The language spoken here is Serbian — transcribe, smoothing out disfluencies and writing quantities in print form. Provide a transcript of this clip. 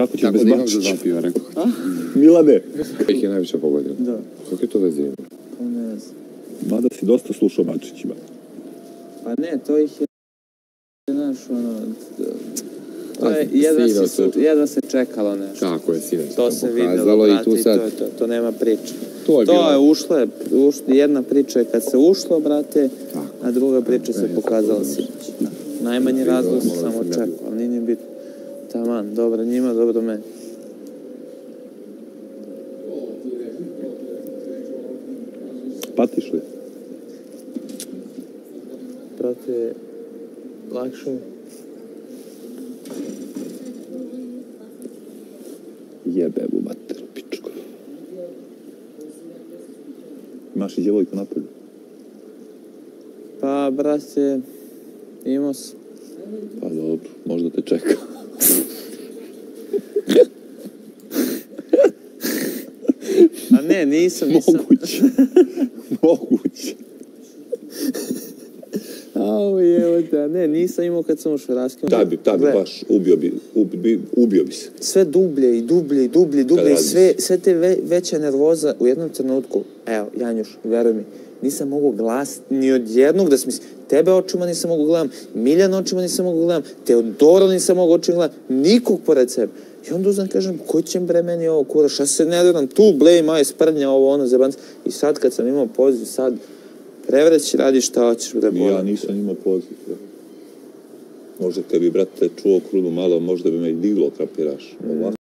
Kako ćeš bez Bačića? Tako da imam za 2 piva, rekao. Milane. Ih je najviše pogodio. Da. Kako je to veze ima? Pa ne znam. Mada si dosta slušao Bačićima. Pa ne, to ih je, znaš, ono, to je, jedva se čekalo nešto. Kako je sinoć To se videlo, brate, i to nema priče. To je ušlo, jedna priča je kad se ušlo, brate, a druga priča se pokazala sinoć. Najmanji razlog se samo čekao, ali nije bitno. Taman, dobro njima, dobro meni. Patiš li? Brate, lakše. Jebe mu mater, pičko. Imaš i djevojku napolju? Pa, brate, imao sam. Pa dobro, možda te čeka. A ne, nisam. Moguće. Moguće. Au, evo da, ne, nisam imao kad sam ušao raskinuo. Taj bi baš ubio bi se. Sve dublje i dublje i dublje i dublje, sve te veća nervoza u jednom trenutku. Evo, Janjuš, veruj mi, nisam mogu glasiti ni od jednog da smislim. Tebe očima nisam mogu gledam, Miljana očima nisam mogu gledam, Teodoro nisam mogu očima gledam, nikog pored sebe. I onda uzam kažem, koji će bre meni ovo kura, šta se ne dodam, tu blej maj sprnja ovo ono zebanc. I sad kad sam imao poziv, sad prevreći, radi šta hoćeš bre bola. Ja nisam imao poziv. Možda tebi, brate, čuo krudu malo, možda bi me i diglo, kapiraš.